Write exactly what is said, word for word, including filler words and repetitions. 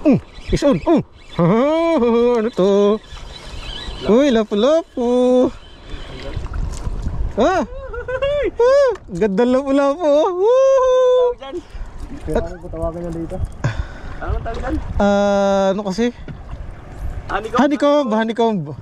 Um, ison. Um. Ano to? Uy, lapu-lapu. Ah. Ah, ganda lapu-lapu. Woo! Kaya ano po tawagan nyo dito? Anong tawag dyan? Ah, ano kasi? Honeycomb? Honeycomb, honeycomb.